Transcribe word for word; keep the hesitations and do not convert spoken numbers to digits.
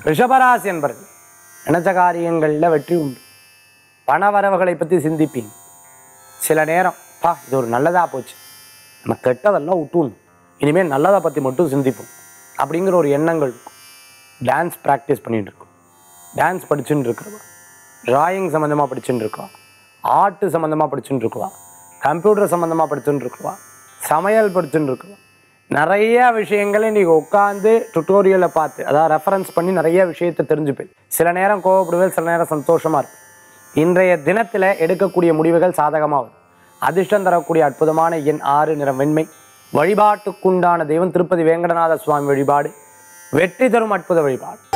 ரிஷபராசி என்பர்கள் நினைச்ச காரியங்களில் வெற்றி உண்டு. பண வரவுகளை பற்றி சிந்திப்பீங்க. சில நேரம் பா இது ஒரு நல்லதாக போச்சு, நம்ம கெட்டதெல்லாம் விட்டுணும், இனிமேல் நல்லதை பற்றி மட்டும் சிந்திப்போம் அப்படிங்கிற ஒரு எண்ணங்கள் இருக்கும். டான்ஸ் ப்ராக்டிஸ் பண்ணிகிட்டு இருக்கோம், டான்ஸ் படிச்சுட்டு இருக்கிறவா, ட்ராயிங் சம்மந்தமாக படிச்சுட்டு இருக்கோம், ஆர்ட்டு சம்மந்தமாக படிச்சுட்டு இருக்குவா, கம்ப்யூட்டர் சம்மந்தமாக படிச்சுட்டு இருக்குவா, சமையல் படிச்சுட்டு இருக்குவா, நிறைய விஷயங்களை நீங்கள் உட்காந்து டுட்டோரியலை பார்த்து அதாவது ரெஃபரன்ஸ் பண்ணி நிறைய விஷயத்தை தெரிஞ்சுப்பேன். சில நேரம் கோவப்படுவேன், சில நேரம் சந்தோஷமாக இருக்கும். இன்றைய தினத்தில் எடுக்கக்கூடிய முடிவுகள் சாதகமாக வரும். அதிர்ஷ்டம் தரக்கூடிய அற்புதமான எண் ஆறு, நிறம் வெண்மை. வழிபாட்டுக்குண்டான தெய்வம் திருப்பதி வேங்கடநாத சுவாமி வழிபாடு வெற்றி தரும் அற்புத வழிபாடு.